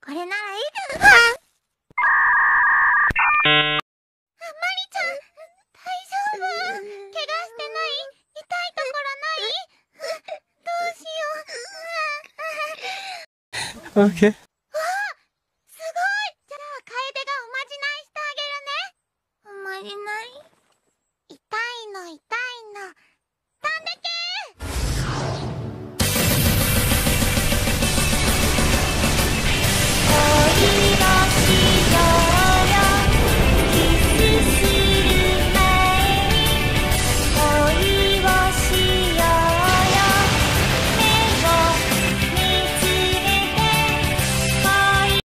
これならいい。マリちゃん、大丈夫？怪我してない？痛いところない？どうしよう。 Okay.